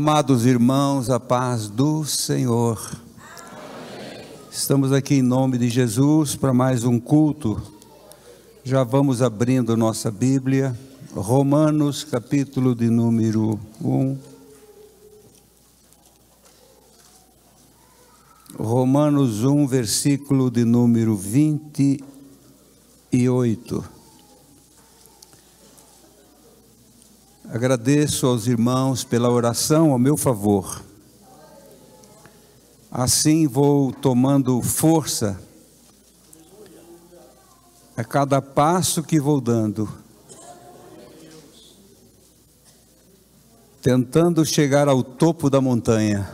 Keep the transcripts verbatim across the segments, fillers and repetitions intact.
Amados irmãos, a paz do Senhor. Amém. Estamos aqui em nome de Jesus para mais um culto. Já vamos abrindo nossa Bíblia, Romanos, capítulo de número um. Romanos um, versículo de número vinte e oito. Agradeço aos irmãos pela oração ao meu favor. Assim vou tomando força a cada passo que vou dando, tentando chegar ao topo da montanha.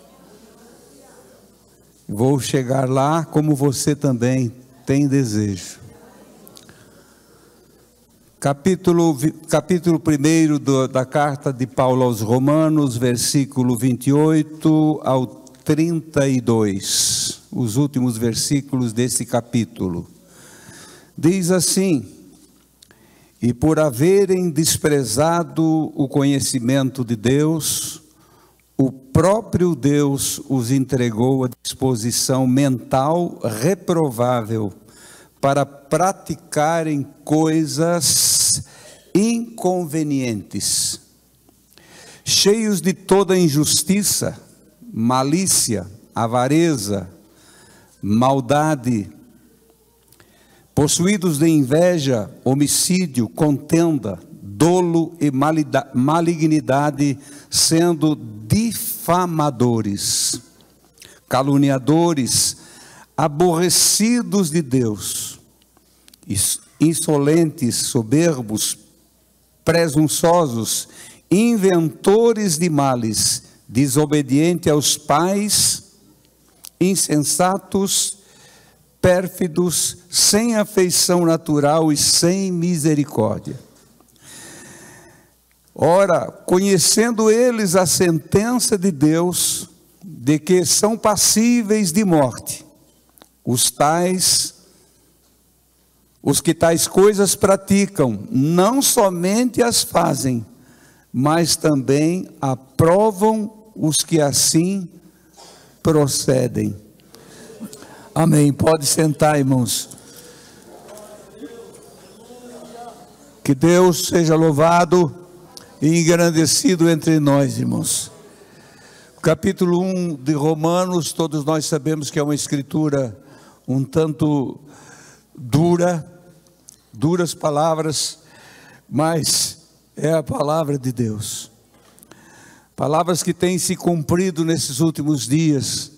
Vou chegar lá como você também tem desejo. Capítulo, capítulo primeiro da carta de Paulo aos Romanos, versículo vinte e oito ao trinta e dois, os últimos versículos desse capítulo. Diz assim: e por haverem desprezado o conhecimento de Deus, o próprio Deus os entregou à disposição mental reprovável, para praticarem coisas inconvenientes, cheios de toda injustiça, malícia, avareza, maldade, possuídos de inveja, homicídio, contenda, dolo e malignidade, sendo difamadores, caluniadores, aborrecidos de Deus, insolentes, soberbos, presunçosos, inventores de males, desobedientes aos pais, insensatos, pérfidos, sem afeição natural e sem misericórdia. Ora, conhecendo eles a sentença de Deus, de que são passíveis de morte, os tais, os que tais coisas praticam, não somente as fazem, mas também aprovam os que assim procedem. Amém. Pode sentar, irmãos. Que Deus seja louvado e engrandecido entre nós, irmãos. Capítulo um de Romanos, todos nós sabemos que é uma escritura um tanto dura, duras palavras, mas é a palavra de Deus. Palavras que têm se cumprido nesses últimos dias.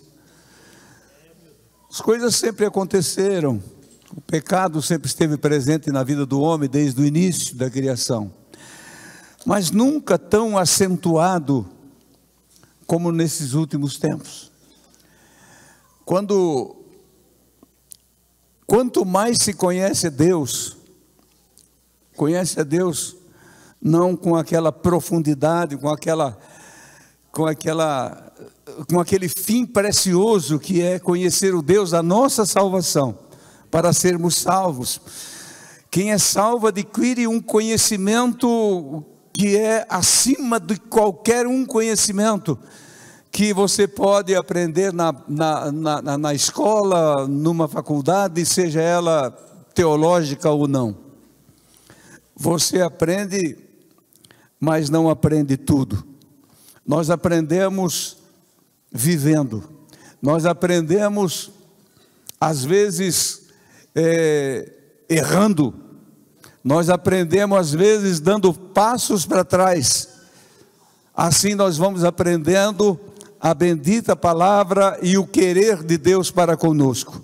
As coisas sempre aconteceram, o pecado sempre esteve presente na vida do homem desde o início da criação, mas nunca tão acentuado como nesses últimos tempos. Quando Quanto mais se conhece a Deus, conhece a Deus não com aquela profundidade, com aquela, com aquela, com aquele fim precioso que é conhecer o Deus da nossa salvação, para sermos salvos. Quem é salvo adquire um conhecimento que é acima de qualquer um conhecimento que você pode aprender na, na, na, na escola, numa faculdade, seja ela teológica ou não. Você aprende, mas não aprende tudo. Nós aprendemos vivendo. Nós aprendemos, às vezes, é, errando. Nós aprendemos, às vezes, dando passos para trás. Assim nós vamos aprendendo a bendita palavra e o querer de Deus para conosco.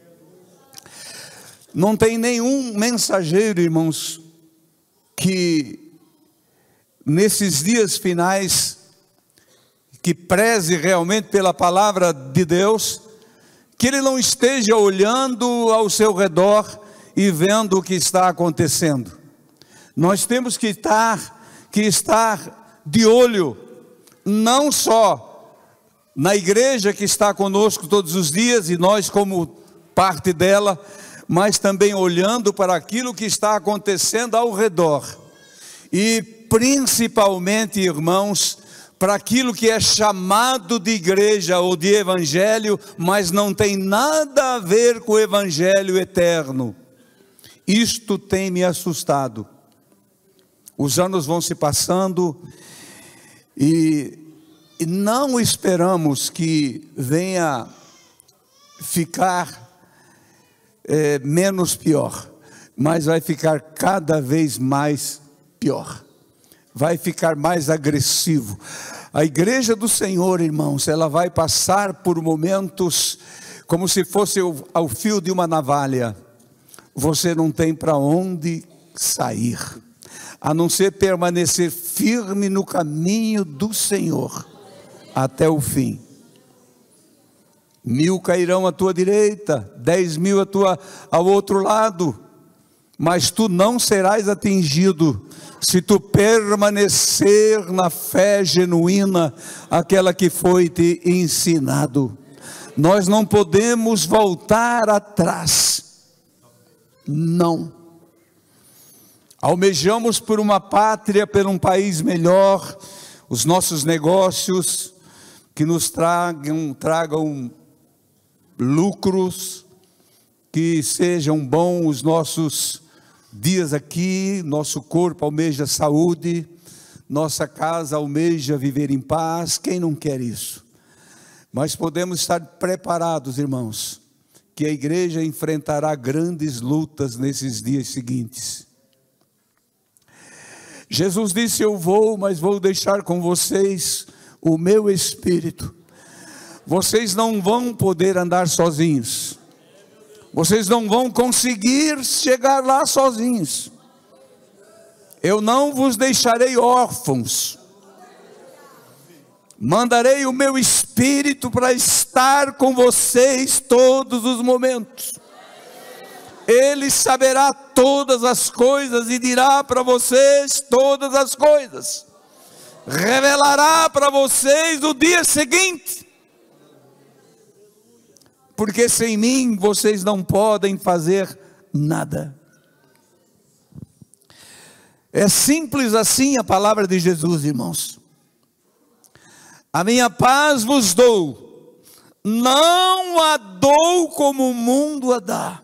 Não tem nenhum mensageiro, irmãos, que nesses dias finais, que preze realmente pela palavra de Deus, que ele não esteja olhando ao seu redor e vendo o que está acontecendo. Nós temos que estar, que estar de olho, não só na igreja que está conosco todos os dias, e nós como parte dela, mas também olhando para aquilo que está acontecendo ao redor. E principalmente, irmãos, para aquilo que é chamado de igreja ou de evangelho, mas não tem nada a ver com o evangelho eterno. Isto tem me assustado. Os anos vão se passando e, e não esperamos que venha ficar é, menos pior, mas vai ficar cada vez mais pior, vai ficar mais agressivo. A igreja do Senhor, irmãos, ela vai passar por momentos como se fosse o, ao fio de uma navalha. Você não tem para onde sair, a não ser permanecer firme no caminho do Senhor até o fim. Mil cairão à tua direita, dez mil à tua, ao outro lado, mas tu não serás atingido, se tu permanecer na fé genuína, aquela que foi te ensinado. Nós não podemos voltar atrás, não. Almejamos por uma pátria, por um país melhor, os nossos negócios que nos tragam, tragam lucros, que sejam bons os nossos dias aqui, nosso corpo almeja saúde, nossa casa almeja viver em paz. Quem não quer isso? Mas podemos estar preparados, irmãos, que a igreja enfrentará grandes lutas nesses dias seguintes. Jesus disse: eu vou, mas vou deixar com vocês o meu Espírito. Vocês não vão poder andar sozinhos. Vocês não vão conseguir chegar lá sozinhos. Eu não vos deixarei órfãos. Mandarei o meu Espírito para estar com vocês todos os momentos. Ele saberá todas as coisas e dirá para vocês todas as coisas. Revelará para vocês o dia seguinte. Porque sem mim vocês não podem fazer nada. É simples assim a palavra de Jesus, irmãos. A minha paz vos dou, não a dou como o mundo a dá.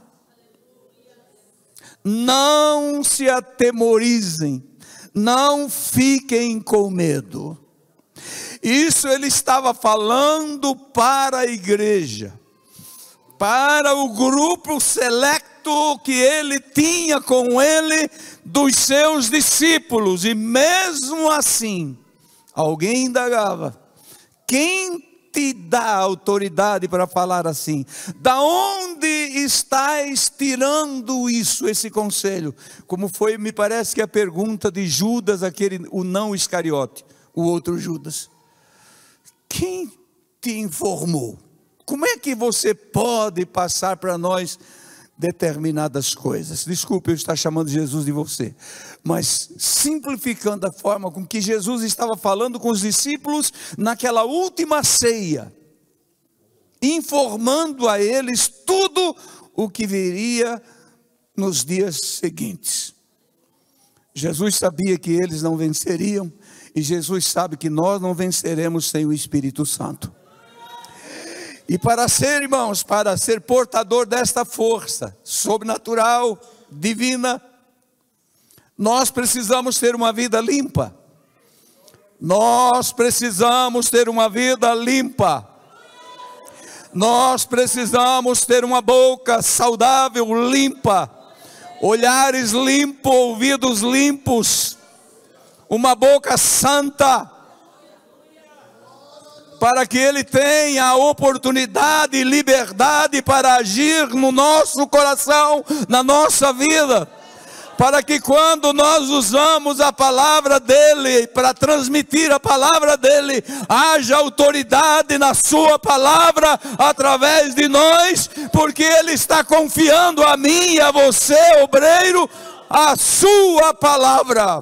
Não se atemorizem, não fiquem com medo. Isso ele estava falando para a igreja, para o grupo selecto que ele tinha com ele, dos seus discípulos. E mesmo assim, alguém indagava: quem te dá autoridade para falar assim? Da onde estás tirando isso, esse conselho? Como foi, me parece que a pergunta de Judas, aquele, o não Iscariote, o outro Judas. Quem te informou? Como é que você pode passar para nós determinadas coisas? Desculpe eu estar chamando Jesus de você, mas simplificando a forma com que Jesus estava falando com os discípulos naquela última ceia, informando a eles tudo o que viria nos dias seguintes. Jesus sabia que eles não venceriam, e Jesus sabe que nós não venceremos sem o Espírito Santo. E para ser, irmãos, para ser portador desta força sobrenatural, divina, nós precisamos ter uma vida limpa. Nós precisamos ter uma vida limpa. Nós precisamos ter uma boca saudável, limpa, olhares limpos, ouvidos limpos, uma boca santa, para que Ele tenha a oportunidade e liberdade para agir no nosso coração, na nossa vida, para que quando nós usamos a palavra dEle, para transmitir a palavra dEle, haja autoridade na sua palavra, através de nós, porque Ele está confiando a mim e a você, obreiro, a sua palavra.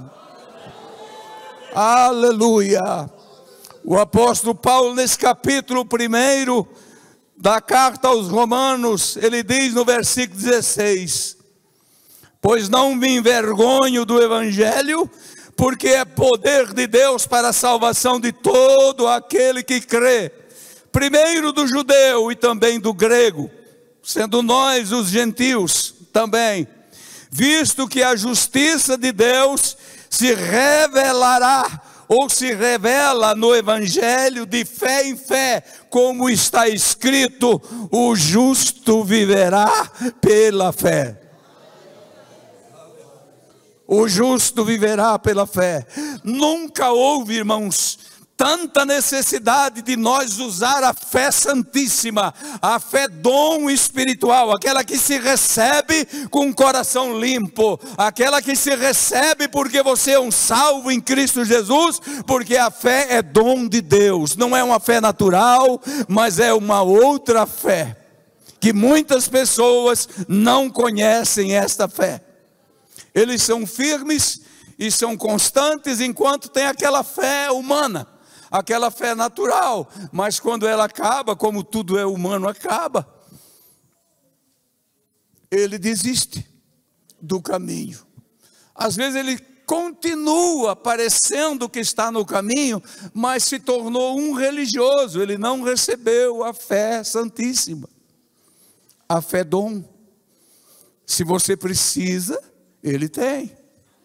Aleluia. O apóstolo Paulo, nesse capítulo primeiro da carta aos Romanos, ele diz no versículo dezesseis: pois não me envergonho do evangelho, porque é poder de Deus para a salvação de todo aquele que crê, primeiro do judeu e também do grego, sendo nós os gentios também, visto que a justiça de Deus se revelará, ou se revela no evangelho de fé em fé, como está escrito: o justo viverá pela fé. O justo viverá pela fé. Nunca houve, irmãos, tanta necessidade de nós usar a fé santíssima, a fé dom espiritual, aquela que se recebe com o coração limpo, aquela que se recebe porque você é um salvo em Cristo Jesus, porque a fé é dom de Deus, não é uma fé natural, mas é uma outra fé, que muitas pessoas não conhecem esta fé. Eles são firmes e são constantes enquanto tem aquela fé humana, aquela fé natural, mas quando ela acaba, como tudo é humano acaba, ele desiste do caminho. Às vezes ele continua parecendo que está no caminho, mas se tornou um religioso, ele não recebeu a fé santíssima, a fé dom. Se você precisa, ele tem.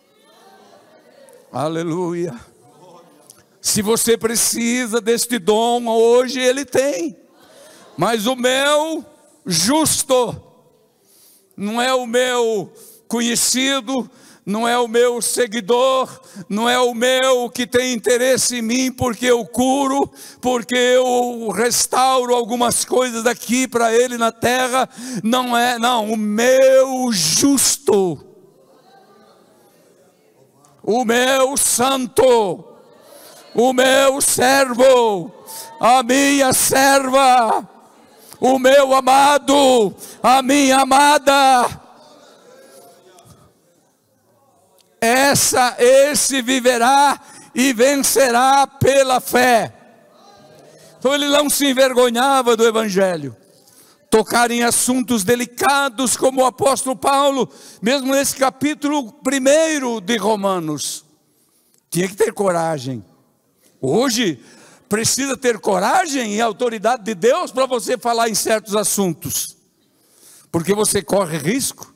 Aleluia. Se você precisa deste dom hoje, ele tem. Mas o meu justo não é o meu conhecido, não é o meu seguidor, não é o meu que tem interesse em mim porque eu curo, porque eu restauro algumas coisas aqui para ele na terra. Não é, não, o meu justo, o meu santo, o meu servo, a minha serva, o meu amado, a minha amada, essa, esse viverá e vencerá pela fé. Então ele não se envergonhava do evangelho, tocar em assuntos delicados, como o apóstolo Paulo, mesmo nesse capítulo primeiro de Romanos, tinha que ter coragem. Hoje, precisa ter coragem e autoridade de Deus para você falar em certos assuntos, porque você corre risco.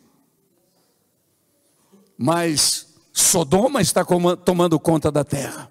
Mas Sodoma está tomando conta da terra.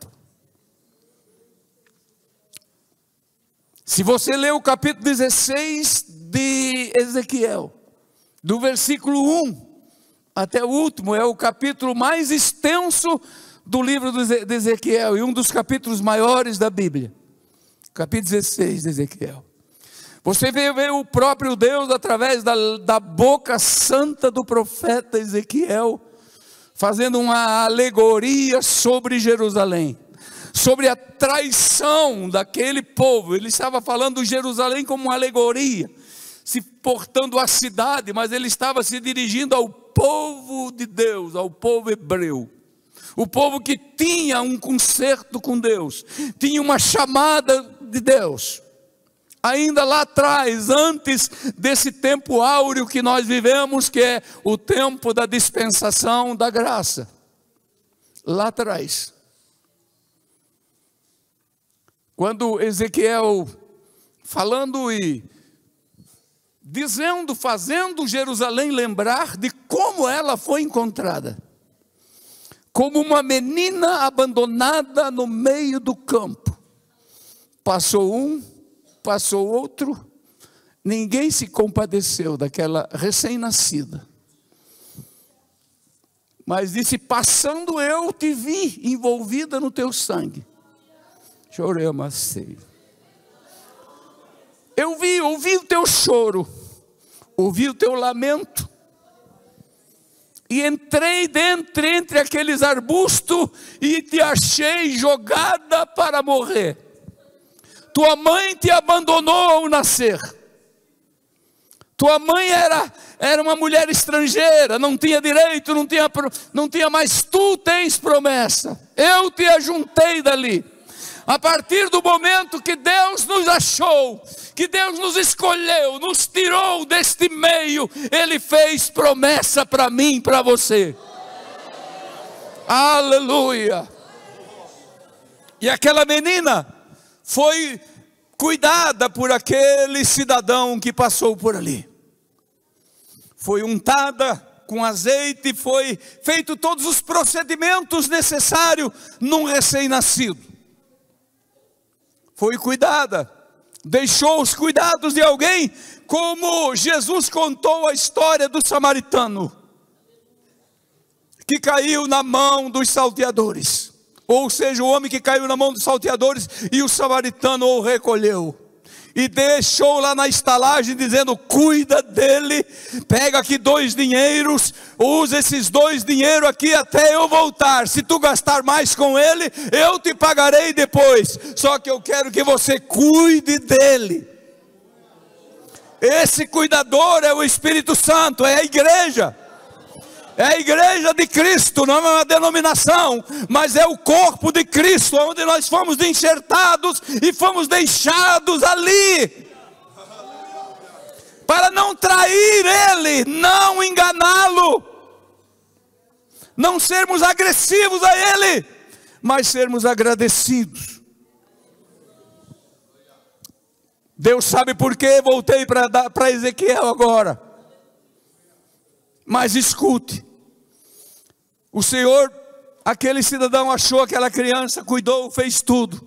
Se você ler o capítulo dezesseis de Ezequiel, do versículo um até o último, é o capítulo mais extenso do livro de Ezequiel, e um dos capítulos maiores da Bíblia, capítulo dezesseis de Ezequiel. Você vê, vê o próprio Deus através da, da boca santa do profeta Ezequiel, fazendo uma alegoria sobre Jerusalém, sobre a traição daquele povo. Ele estava falando de Jerusalém como uma alegoria, se portando a cidade, mas ele estava se dirigindo ao povo de Deus, ao povo hebreu. O povo que tinha um concerto com Deus, tinha uma chamada de Deus, ainda lá atrás, antes desse tempo áureo que nós vivemos, que é o tempo da dispensação da graça, lá atrás. Quando Ezequiel, falando e dizendo, fazendo Jerusalém lembrar de como ela foi encontrada, como uma menina abandonada no meio do campo. Passou um, passou outro, ninguém se compadeceu daquela recém-nascida. Mas disse: passando eu te vi envolvida no teu sangue. Chorei, amassei. Eu vi, ouvi o teu choro, ouvi o teu lamento, e entrei dentro, entre aqueles arbustos, e te achei jogada para morrer. Tua mãe te abandonou ao nascer. Tua mãe era, era uma mulher estrangeira, não tinha direito, não tinha, não tinha, mas tu tens promessa. Eu te ajuntei dali. A partir do momento que Deus nos achou, que Deus nos escolheu, nos tirou deste meio, Ele fez promessa para mim e para você. Aleluia. E aquela menina foi cuidada por aquele cidadão que passou por ali. Foi untada com azeite, foi feito todos os procedimentos necessários num recém-nascido. Foi cuidada, deixou os cuidados de alguém, como Jesus contou a história do samaritano, que caiu na mão dos salteadores. Ou seja, o homem que caiu na mão dos salteadores e o samaritano o recolheu. E deixou lá na estalagem dizendo, cuida dele, pega aqui dois dinheiros, usa esses dois dinheiros aqui até eu voltar. Se tu gastar mais com ele, eu te pagarei depois. Só que eu quero que você cuide dele. Esse cuidador é o Espírito Santo, é a igreja. É a igreja de Cristo, não é uma denominação, mas é o corpo de Cristo, onde nós fomos enxertados e fomos deixados ali, para não trair Ele, não enganá-lo, não sermos agressivos a Ele, mas sermos agradecidos. Deus sabe por que voltei para Ezequiel agora, mas escute. O Senhor, aquele cidadão achou aquela criança, cuidou, fez tudo.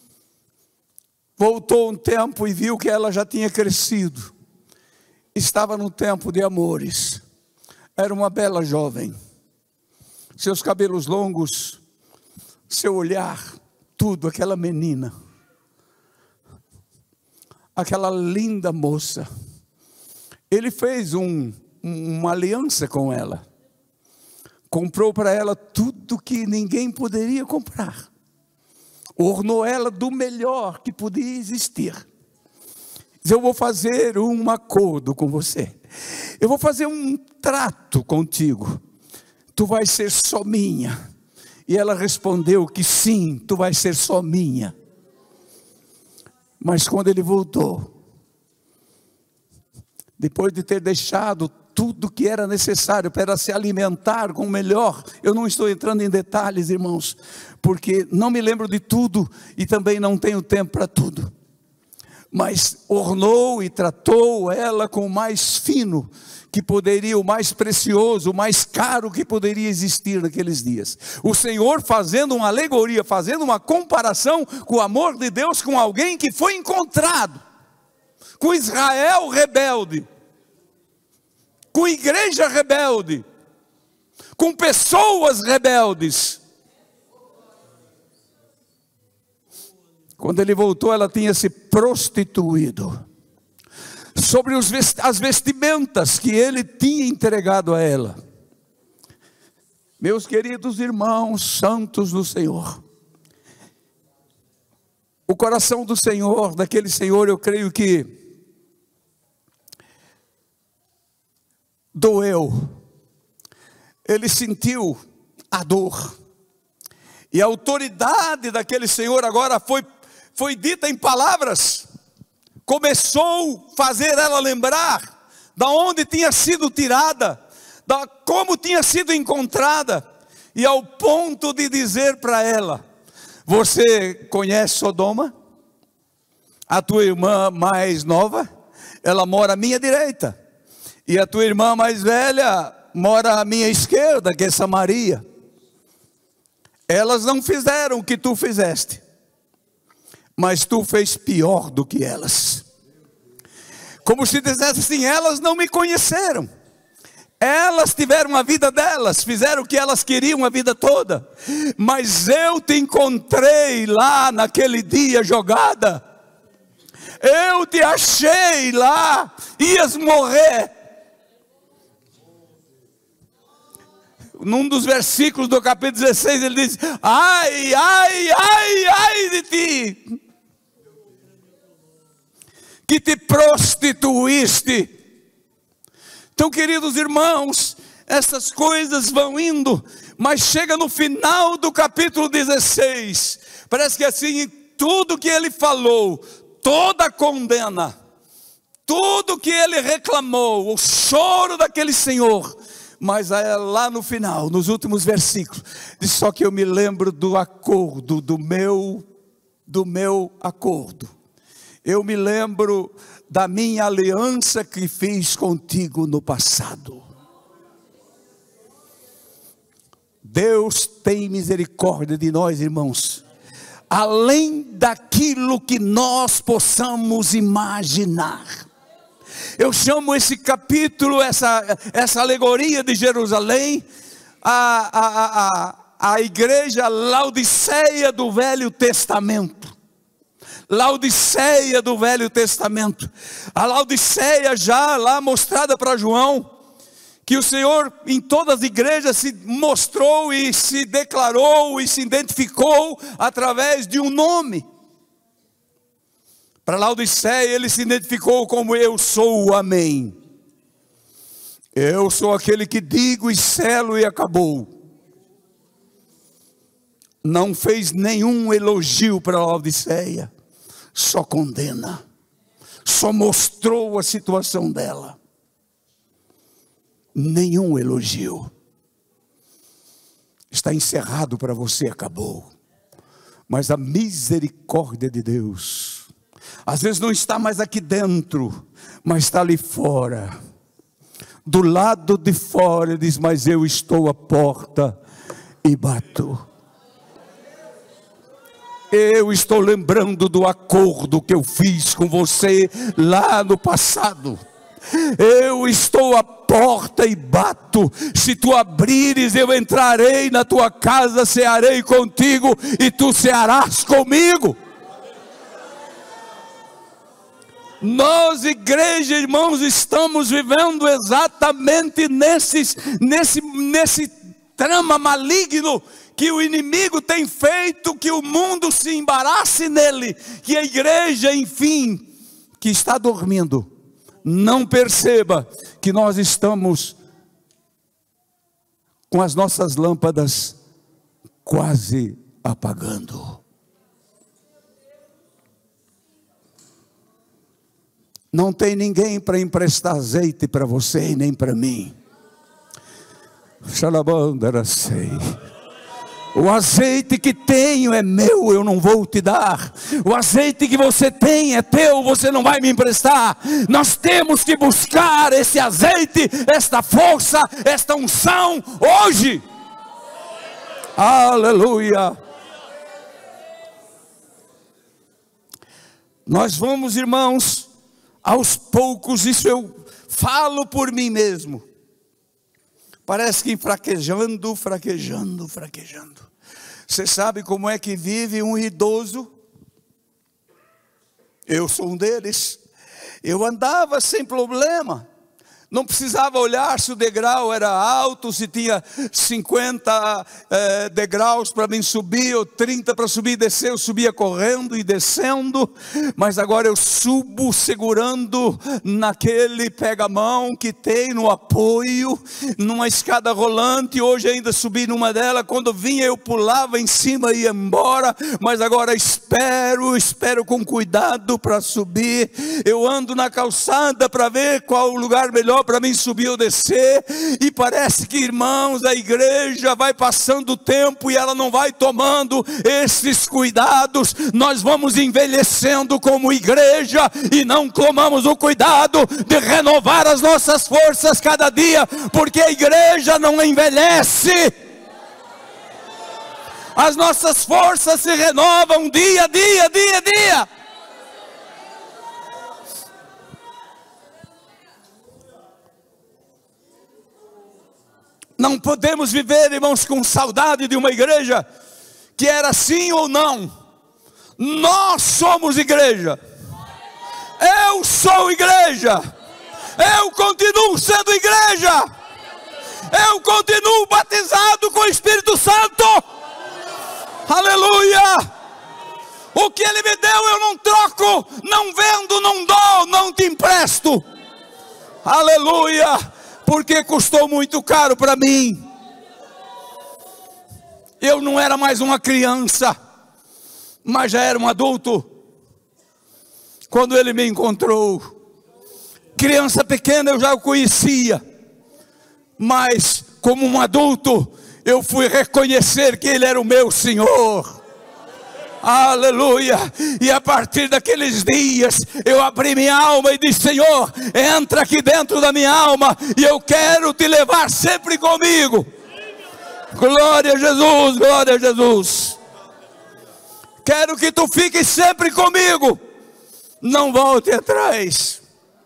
Voltou um tempo e viu que ela já tinha crescido. Estava no tempo de amores. Era uma bela jovem. Seus cabelos longos, seu olhar, tudo, aquela menina. Aquela linda moça. Ele fez um, uma aliança com ela. Comprou para ela tudo que ninguém poderia comprar. Ornou ela do melhor que podia existir. Diz, eu vou fazer um acordo com você. Eu vou fazer um trato contigo. Tu vais ser só minha. E ela respondeu que sim, tu vais ser só minha. Mas quando ele voltou, depois de ter deixado tudo que era necessário para se alimentar com o melhor. Eu não estou entrando em detalhes, irmãos, porque não me lembro de tudo e também não tenho tempo para tudo. Mas ornou e tratou ela com o mais fino que poderia, o mais precioso, o mais caro que poderia existir naqueles dias. O Senhor fazendo uma alegoria, fazendo uma comparação com o amor de Deus com alguém que foi encontrado, com Israel rebelde, com igreja rebelde, com pessoas rebeldes. Quando ele voltou, ela tinha se prostituído. Sobre os vest- as vestimentas que ele tinha entregado a ela. Meus queridos irmãos, santos do Senhor, o coração do Senhor, daquele Senhor, eu creio que doeu, ele sentiu a dor, e a autoridade daquele Senhor agora foi, foi dita em palavras, começou a fazer ela lembrar, da onde tinha sido tirada, da, como tinha sido encontrada, e ao ponto de dizer para ela, você conhece Sodoma? A tua irmã mais nova, ela mora à minha direita, e a tua irmã mais velha mora à minha esquerda, que é Samaria. Elas não fizeram o que tu fizeste, mas tu fez pior do que elas. Como se dissesse assim, elas não me conheceram. Elas tiveram a vida delas, fizeram o que elas queriam a vida toda. Mas eu te encontrei lá naquele dia jogada. Eu te achei lá, ias morrer. Num dos versículos do capítulo dezesseis, ele diz, ai, ai, ai, ai de ti, que te prostituíste. Então, queridos irmãos, essas coisas vão indo, mas chega no final do capítulo dezesseis, parece que assim, tudo que ele falou, toda a condena, tudo que ele reclamou, o choro daquele Senhor, mas lá no final, nos últimos versículos, diz só que eu me lembro do acordo, do meu, do meu acordo. Eu me lembro da minha aliança que fiz contigo no passado. Deus tem misericórdia de nós, irmãos, além daquilo que nós possamos imaginar. Eu chamo esse capítulo, essa, essa alegoria de Jerusalém, a, a, a, a igreja Laodiceia do Velho Testamento. Laodiceia do Velho Testamento. A Laodiceia já lá mostrada para João, que o Senhor em todas as igrejas se mostrou e se declarou e se identificou através de um nome. Para Laodiceia ele se identificou como eu sou o Amém. Eu sou aquele que digo e selo e acabou. Não fez nenhum elogio para Laodiceia, só condena, só mostrou a situação dela. Nenhum elogio. Está encerrado para você, acabou. Mas a misericórdia de Deus, às vezes não está mais aqui dentro, mas está ali fora. Do lado de fora ele diz, mas eu estou à porta e bato. Eu estou lembrando do acordo que eu fiz com você lá no passado. Eu estou à porta e bato. Se tu abrires, eu entrarei na tua casa, cearei contigo e tu cearás comigo. Nós, igreja, irmãos, estamos vivendo exatamente nesse, nesse, nesse trama maligno que o inimigo tem feito, que o mundo se embarace nele, que a igreja, enfim, que está dormindo, não perceba que nós estamos com as nossas lâmpadas quase apagando. Não tem ninguém para emprestar azeite para você e nem para mim. Xalabandara sei. O azeite que tenho é meu, eu não vou te dar. O azeite que você tem é teu, você não vai me emprestar. Nós temos que buscar esse azeite, esta força, esta unção hoje. Aleluia. Nós vamos, irmãos, aos poucos, isso eu falo por mim mesmo. Parece que fraquejando, fraquejando, fraquejando. Você sabe como é que vive um idoso? Eu sou um deles. Eu andava sem problema. Não precisava olhar se o degrau era alto, se tinha cinquenta eh, degraus para mim subir, ou trinta para subir e descer. Eu subia correndo e descendo. Mas agora eu subo segurando naquele pega-mão que tem no apoio, numa escada rolante. Hoje ainda subi numa dela. Quando vinha eu pulava em cima e ia embora. Mas agora espero, espero com cuidado para subir. Eu ando na calçada para ver qual o lugar melhor para mim subir ou descer, e parece que, irmãos, a igreja vai passando o tempo e ela não vai tomando esses cuidados. Nós vamos envelhecendo como igreja e não tomamos o cuidado de renovar as nossas forças cada dia, porque a igreja não envelhece. As nossas forças se renovam dia a dia, dia a dia. Não podemos viver, irmãos, com saudade de uma igreja que era assim ou não. Nós somos igreja. Eu sou igreja. Eu continuo sendo igreja. Eu continuo batizado com o Espírito Santo. Aleluia. O que Ele me deu eu não troco, não vendo, não dou, não te empresto. Aleluia. Porque custou muito caro para mim. Eu não era mais uma criança, mas já era um adulto quando Ele me encontrou. Criança pequena eu já o conhecia, Mas como um adulto, eu fui reconhecer que Ele era o meu Senhor. Aleluia. E a partir daqueles dias, eu abri minha alma e disse: Senhor, entra aqui dentro da minha alma, e eu quero te levar sempre comigo. Glória a Jesus, glória a Jesus. Quero que tu fiques sempre comigo, não volte atrás.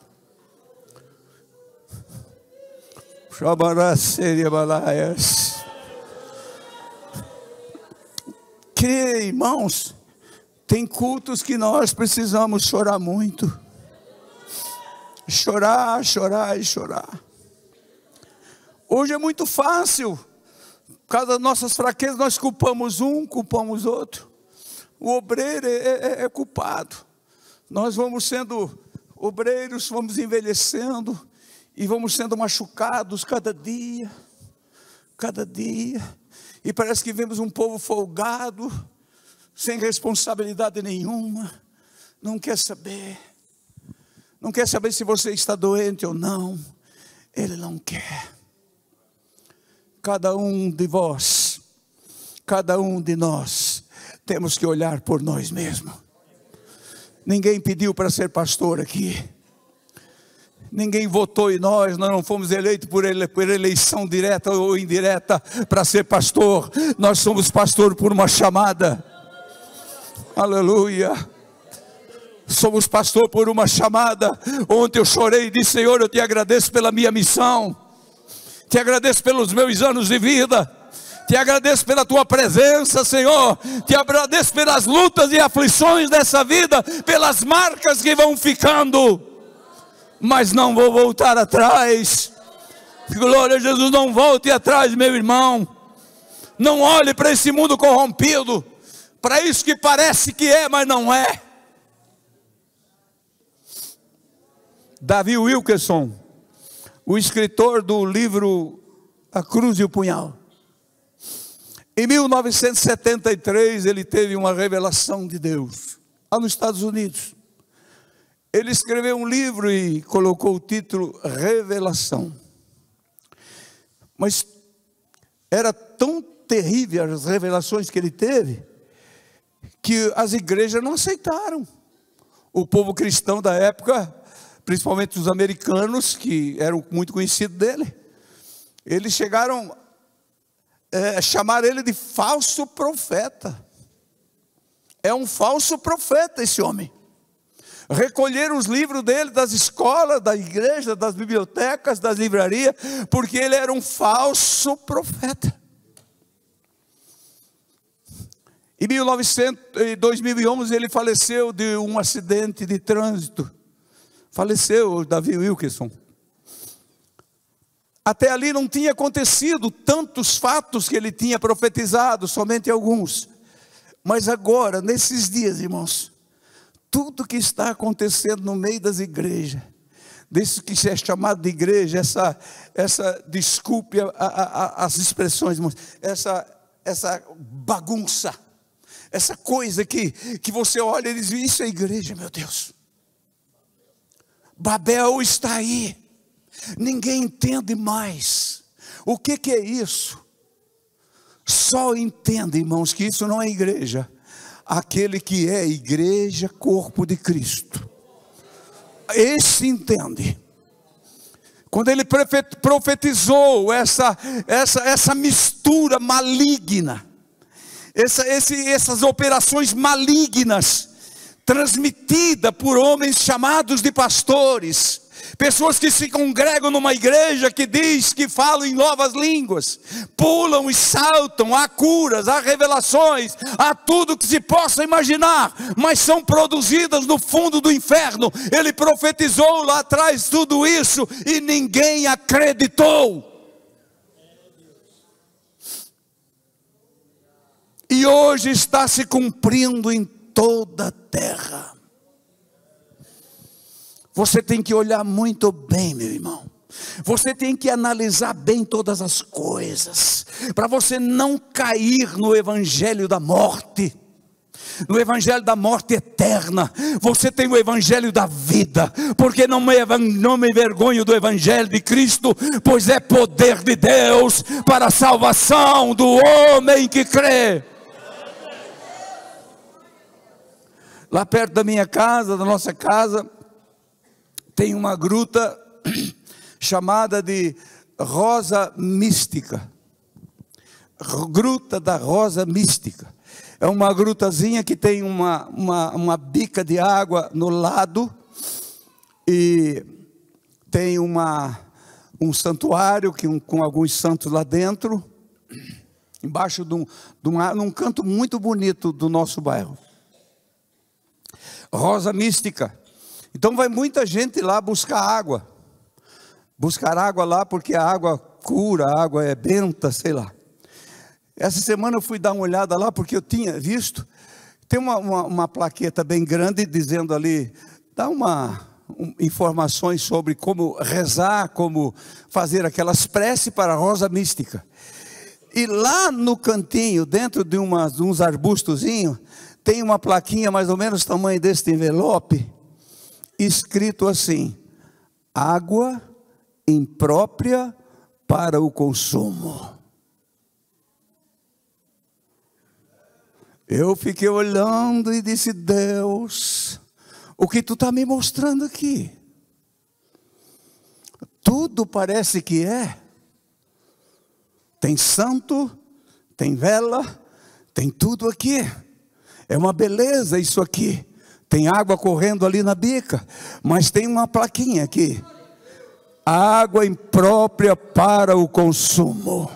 Que, irmãos, tem cultos que nós precisamos chorar muito. Chorar, chorar e chorar. Hoje é muito fácil. Por causa das nossas fraquezas, nós culpamos um, culpamos outro. O obreiro é, é, é culpado. Nós vamos sendo obreiros, vamos envelhecendo e vamos sendo machucados cada dia, cada dia. E parece que vemos um povo folgado, sem responsabilidade nenhuma, não quer saber, não quer saber se você está doente ou não. Ele não quer. Cada um de vós, cada um de nós, temos que olhar por nós mesmos. Ninguém pediu para ser pastor aqui. Ninguém votou em nós, nós não fomos eleitos por, ele, por eleição direta ou indireta para ser pastor. Nós somos pastor por uma chamada. Aleluia. Somos pastor por uma chamada. Ontem eu chorei e disse: Senhor, eu te agradeço pela minha missão. Te agradeço pelos meus anos de vida. Te agradeço pela tua presença, Senhor. Te agradeço pelas lutas e aflições dessa vida, pelas marcas que vão ficando. Mas não vou voltar atrás. Glória a Jesus, não volte atrás, meu irmão. Não olhe para esse mundo corrompido, para isso que parece que é, mas não é. Davi Wilkerson, o escritor do livro A Cruz e o Punhal, em mil novecentos e setenta e três ele teve uma revelação de Deus, lá nos Estados Unidos. Ele escreveu um livro e colocou o título Revelação. Mas era tão terrível as revelações que ele teve, que as igrejas não aceitaram. O povo cristão da época, principalmente os americanos, que eram muito conhecidos dele, eles chegaram é, a chamar ele de falso profeta. É um falso profeta esse homem. Recolheram os livros dele das escolas, da igreja, das bibliotecas, das livrarias, porque ele era um falso profeta. Em dois mil e onze ele faleceu de um acidente de trânsito. Faleceu Davi Wilkerson. Até ali não tinha acontecido tantos fatos que ele tinha profetizado, somente alguns. Mas agora, nesses dias, irmãos, tudo que está acontecendo no meio das igrejas, desse que é chamado de igreja, essa, essa desculpe a, a, a, as expressões, irmãos, essa, essa bagunça, essa coisa que, que você olha e diz: isso é igreja, meu Deus. Babel está aí, ninguém entende mais. O que, que é isso? Só entende, irmãos, que isso não é igreja aquele que é igreja, corpo de Cristo. Esse entende. Quando ele profetizou essa, essa, essa mistura maligna, essa, esse, essas operações malignas, transmitida por homens chamados de pastores, pessoas que se congregam numa igreja que diz que falam em novas línguas, pulam e saltam, há curas, há revelações, há tudo que se possa imaginar, mas são produzidas no fundo do inferno. Ele profetizou lá atrás tudo isso e ninguém acreditou. E hoje está se cumprindo em toda a terra. Você tem que olhar muito bem, meu irmão. Você tem que analisar bem todas as coisas, para você não cair no evangelho da morte. No evangelho da morte eterna, você tem o evangelho da vida, porque não me, não me envergonho do evangelho de Cristo, pois é poder de Deus para a salvação do homem que crê. Lá perto da minha casa, da nossa casa, tem uma gruta chamada de Rosa Mística. Gruta da Rosa Mística. É uma grutazinha que tem uma, uma, uma bica de água no lado e tem uma, um santuário que, um, com alguns santos lá dentro, embaixo de um, de um, num canto muito bonito do nosso bairro. Rosa Mística. Então vai muita gente lá buscar água. Buscar água lá porque a água cura, a água é benta, sei lá. Essa semana eu fui dar uma olhada lá porque eu tinha visto. Tem uma, uma, uma plaqueta bem grande dizendo ali, dá uma, um, informações sobre como rezar, como fazer aquelas preces para a Rosa Mística. E lá no cantinho, dentro de, uma, de uns arbustozinhos, tem uma plaquinha mais ou menos tamanho deste envelope, escrito assim: água imprópria para o consumo. Eu fiquei olhando e disse: Deus, o que tu está me mostrando aqui? Tudo parece que é. Tem santo, tem vela, tem tudo aqui. É uma beleza isso aqui. Tem água correndo ali na bica, mas tem uma plaquinha aqui: água imprópria para o consumo.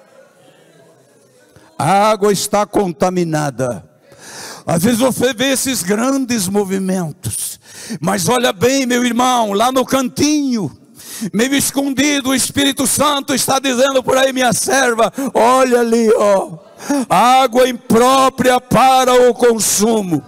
A água está contaminada. Às vezes você vê esses grandes movimentos, mas olha bem, meu irmão, lá no cantinho, meio escondido, o Espírito Santo está dizendo por aí: minha serva, olha ali, ó, água imprópria para o consumo.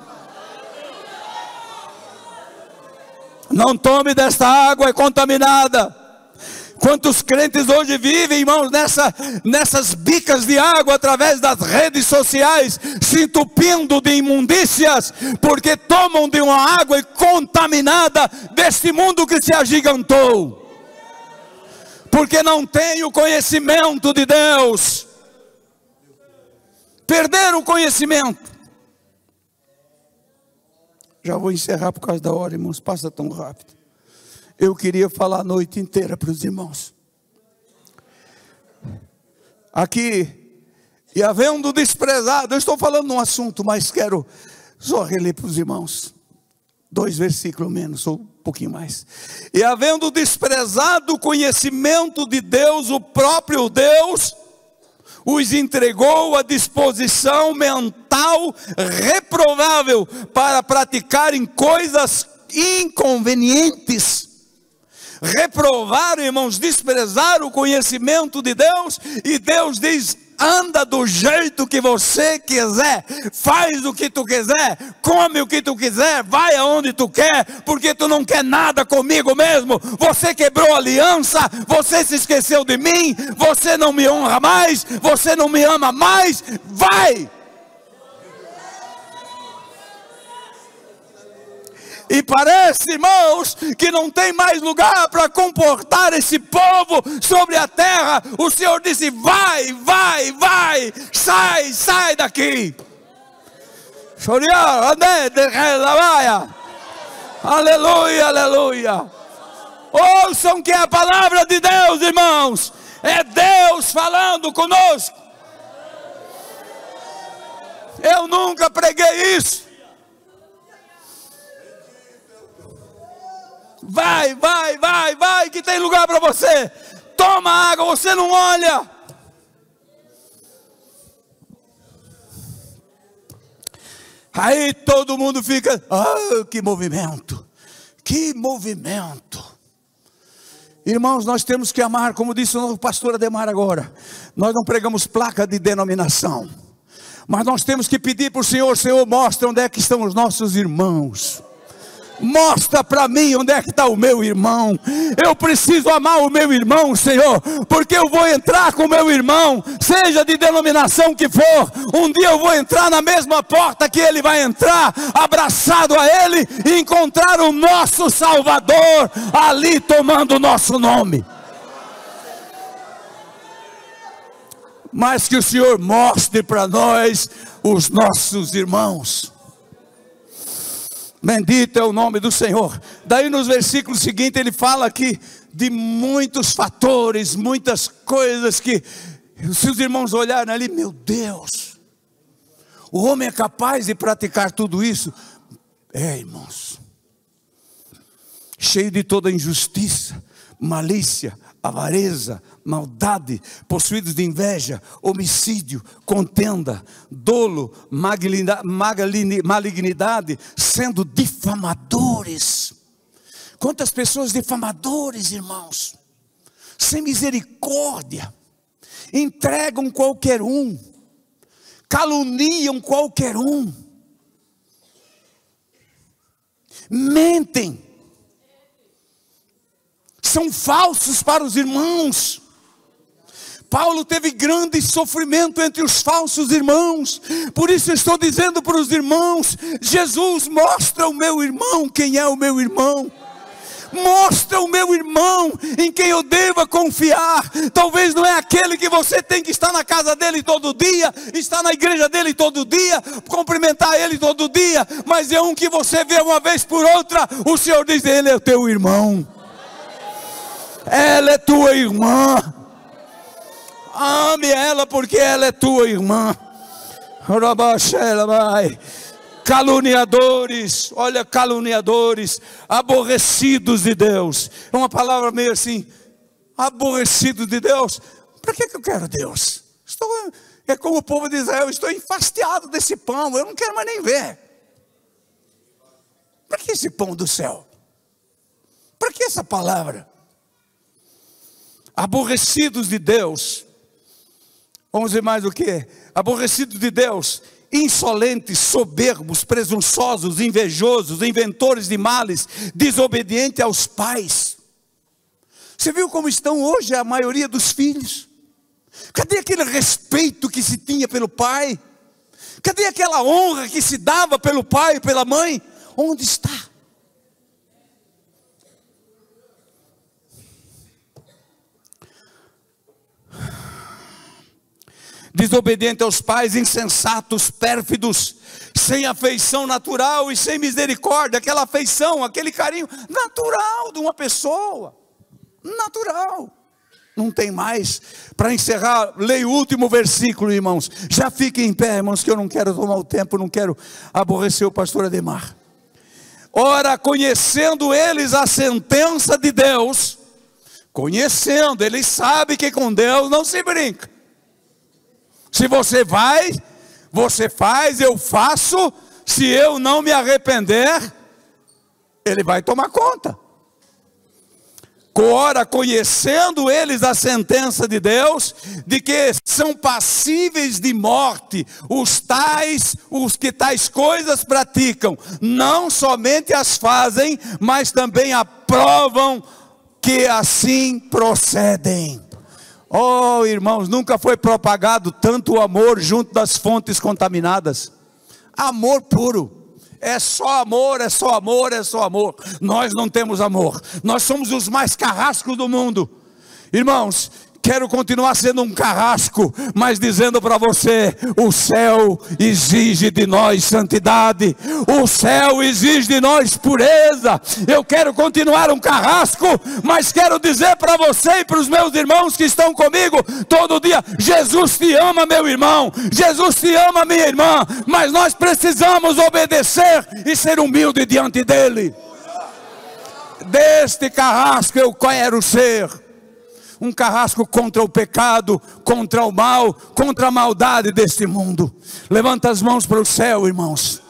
Não tome desta água, é contaminada. Quantos crentes hoje vivem, irmãos, nessa, nessas bicas de água através das redes sociais, se entupindo de imundícias, porque tomam de uma água contaminada deste mundo que se agigantou, porque não tem o conhecimento de Deus. Perderam o conhecimento. Já vou encerrar por causa da hora, irmãos, passa tão rápido. Eu queria falar a noite inteira para os irmãos. Aqui, e havendo desprezado, eu estou falando um assunto, mas quero só reler para os irmãos. Dois versículos menos, ou um pouquinho mais. E havendo desprezado o conhecimento de Deus, o próprio Deus os entregou à disposição mental reprovável para praticarem coisas inconvenientes. Reprovaram, irmãos, desprezar o conhecimento de Deus, e Deus diz: anda do jeito que você quiser, faz o que tu quiser, come o que tu quiser, vai aonde tu quer, porque tu não quer nada comigo mesmo. Você quebrou a aliança, você se esqueceu de mim, você não me honra mais, você não me ama mais, vai! E parece, irmãos, que não tem mais lugar para comportar esse povo sobre a terra. O Senhor disse: vai, vai, vai, sai, sai daqui. Aleluia, aleluia. Ouçam que é a palavra de Deus, irmãos. É Deus falando conosco. Eu nunca preguei isso. Vai, vai, vai, vai, que tem lugar para você. Toma água, você não olha. Aí todo mundo fica: ah, que movimento, que movimento. Irmãos, nós temos que amar, como disse o pastor Ademar agora. Nós não pregamos placa de denominação, mas nós temos que pedir para o Senhor: Senhor, mostra onde é que estão os nossos irmãos. Mostra para mim onde é que está o meu irmão. Eu preciso amar o meu irmão, Senhor, porque eu vou entrar com o meu irmão, seja de denominação que for. Um dia eu vou entrar na mesma porta que ele vai entrar, abraçado a ele, e encontrar o nosso Salvador ali tomando o nosso nome. Mas que o Senhor mostre para nós os nossos irmãos. Bendito é o nome do Senhor. Daí nos versículos seguintes ele fala aqui de muitos fatores, muitas coisas que, se os irmãos olharem ali, meu Deus, o homem é capaz de praticar tudo isso? É, irmãos, cheio de toda injustiça, malícia, avareza, maldade, possuídos de inveja, homicídio, contenda, dolo, malignidade, sendo difamadores. Quantas pessoas difamadores, irmãos, sem misericórdia, entregam qualquer um, caluniam qualquer um, mentem, são falsos para os irmãos. Paulo teve grande sofrimento entre os falsos irmãos. Por isso eu estou dizendo para os irmãos: Jesus, mostra o meu irmão quem é o meu irmão. Mostra o meu irmão em quem eu deva confiar. Talvez não é aquele que você tem que estar na casa dele todo dia, estar na igreja dele todo dia, cumprimentar ele todo dia, mas é um que você vê uma vez por outra. O Senhor diz: ele é o teu irmão, ela é tua irmã. Ame ela porque ela é tua irmã. Caluniadores, olha, caluniadores, aborrecidos de Deus. É uma palavra meio assim, aborrecidos de Deus. Para que que eu quero Deus? Estou, é como o povo de Israel: estou enfastiado desse pão, eu não quero mais nem ver. Para que esse pão do céu? Para que essa palavra? Aborrecidos de Deus. Vamos ver mais o que? Aborrecidos de Deus, insolentes, soberbos, presunçosos, invejosos, inventores de males, desobedientes aos pais. Você viu como estão hoje a maioria dos filhos? Cadê aquele respeito que se tinha pelo pai? Cadê aquela honra que se dava pelo pai e pela mãe? Onde está? Desobediente aos pais, insensatos, pérfidos, sem afeição natural e sem misericórdia. Aquela afeição, aquele carinho natural de uma pessoa, natural, não tem mais. Para encerrar, leia o último versículo, irmãos. Já fiquem em pé, irmãos, que eu não quero tomar o tempo, não quero aborrecer o pastor Ademar. Ora, conhecendo eles a sentença de Deus, conhecendo, eles sabem que com Deus não se brinca. Se você vai, você faz, eu faço. Se eu não me arrepender, ele vai tomar conta. Ora, conhecendo eles a sentença de Deus, de que são passíveis de morte os tais, os que tais coisas praticam, não somente as fazem, mas também aprovam que assim procedem. Oh, irmãos, nunca foi propagado tanto o amor junto das fontes contaminadas. Amor puro. É só amor, é só amor, é só amor. Nós não temos amor. Nós somos os mais carrascos do mundo. Irmãos, quero continuar sendo um carrasco, mas dizendo para você: o céu exige de nós santidade, o céu exige de nós pureza. Eu quero continuar um carrasco, mas quero dizer para você e para os meus irmãos que estão comigo todo dia: Jesus te ama, meu irmão, Jesus te ama, minha irmã, mas nós precisamos obedecer e ser humilde diante dele. Deste carrasco eu quero ser um carrasco contra o pecado, contra o mal, contra a maldade deste mundo. Levanta as mãos para o céu, irmãos.